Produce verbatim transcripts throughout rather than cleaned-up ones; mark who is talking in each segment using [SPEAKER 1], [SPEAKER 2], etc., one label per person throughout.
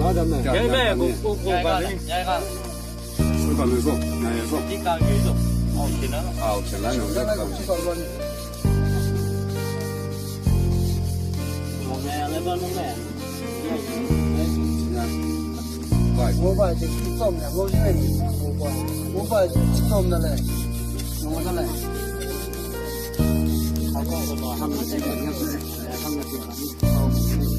[SPEAKER 1] 好的没？
[SPEAKER 2] 给没？我我我把你，你看，
[SPEAKER 1] 是搞没错，哪也错？
[SPEAKER 2] 你讲几种？哦，天哪！
[SPEAKER 1] 哦，天哪，用这个。
[SPEAKER 2] 我们那边弄咩？
[SPEAKER 3] 我把这种的，我因为我把我把这种的嘞，弄的嘞。他讲什么？他们这个也是，他们这个哦。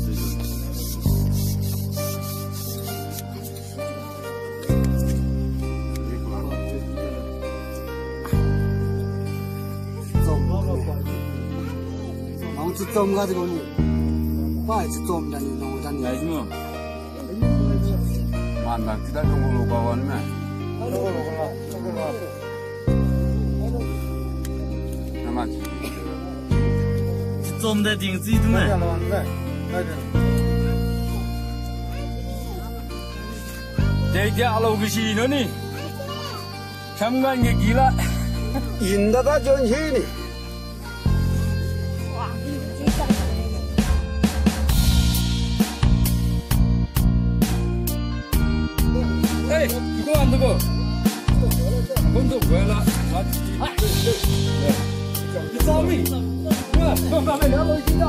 [SPEAKER 3] 我只种个这个呢，我只种的呢，弄的呢。
[SPEAKER 1] 来什么？Mana kita nunggu lu kawan mah. Nama.
[SPEAKER 2] Zum da ding zi tu mah.
[SPEAKER 1] Dia kalau ke sini ni, samgan ye gila.
[SPEAKER 3] Indah dah jalan sini.
[SPEAKER 1] Hey, 이거 안 되고. 먼저 왜라? 아, 이 싸움이. 뭐야? 형 가면 내가 뭐 있다.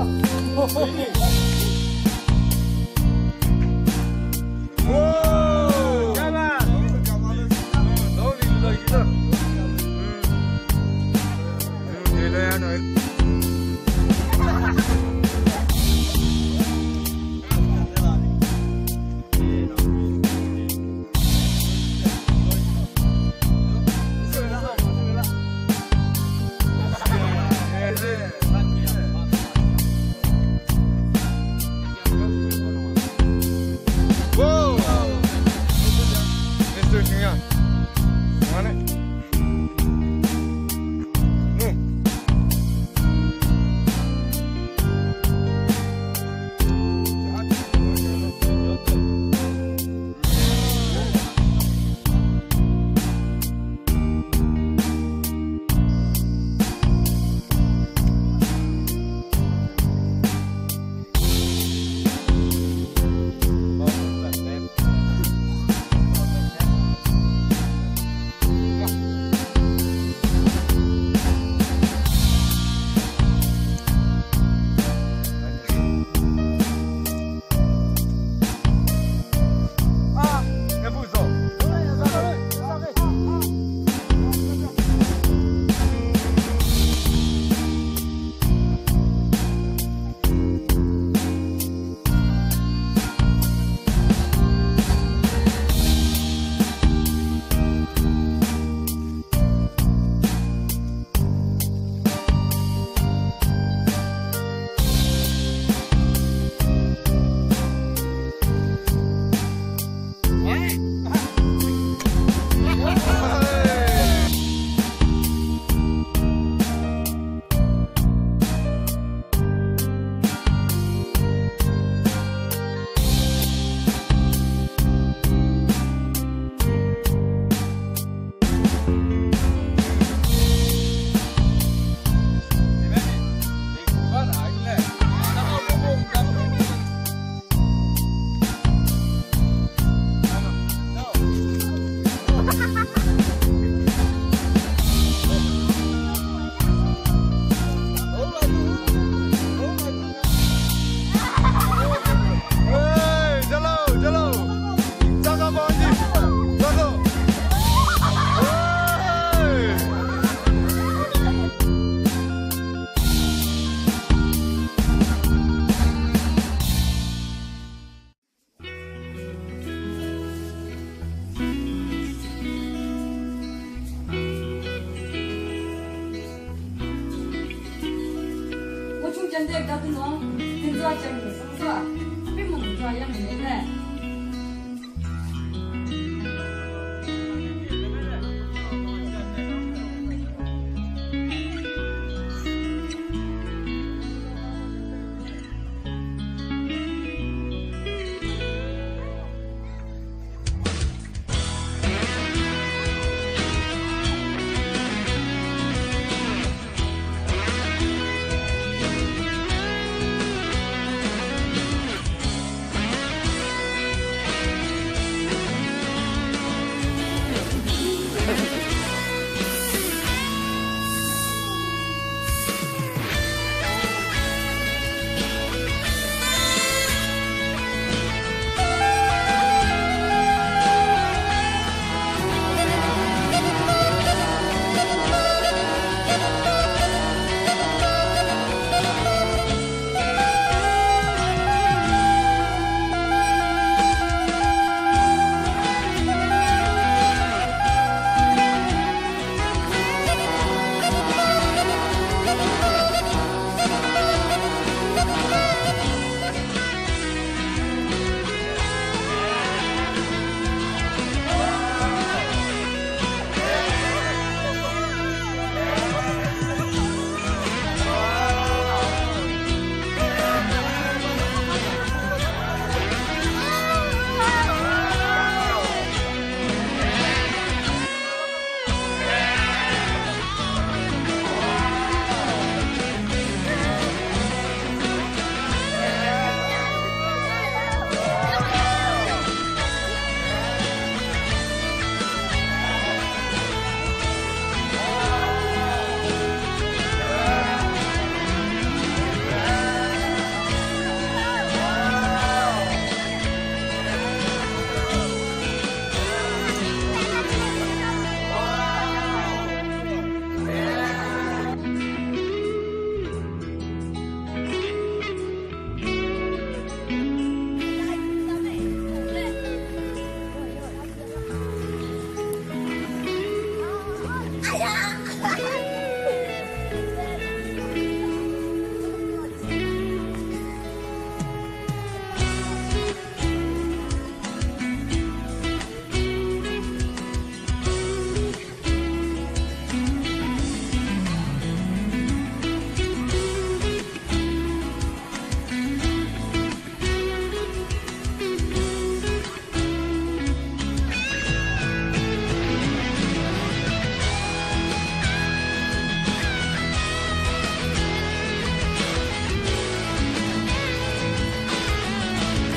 [SPEAKER 1] 오! 가만. 너무 힘들어 있어. 음. 이래야 너.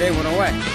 [SPEAKER 1] 给我的外。